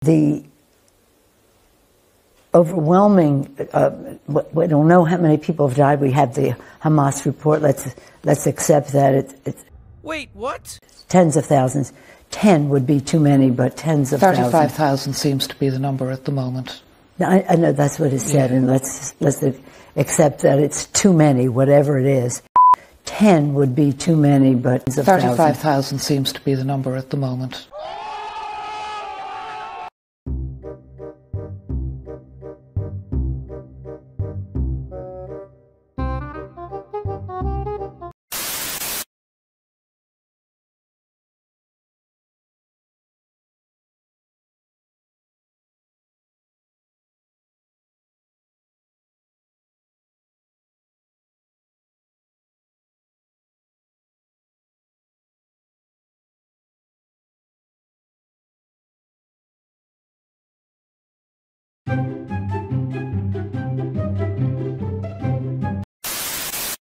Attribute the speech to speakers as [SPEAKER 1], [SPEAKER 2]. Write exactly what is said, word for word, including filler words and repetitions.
[SPEAKER 1] The overwhelming, uh, we don't know how many people have died. We have the Hamas report. Let's let's accept that. It, it's
[SPEAKER 2] Wait, what?
[SPEAKER 1] Tens of thousands. Ten would be too many, but tens of thousands.
[SPEAKER 3] thirty-five thousand seems to be the number at the moment.
[SPEAKER 1] I, I know that's what it said,
[SPEAKER 3] yeah.
[SPEAKER 1] and let's let's accept that it's too many, whatever it is. Ten would be too many, but
[SPEAKER 3] thirty-five thousand seems to be the number at the moment.
[SPEAKER 4] Thank you.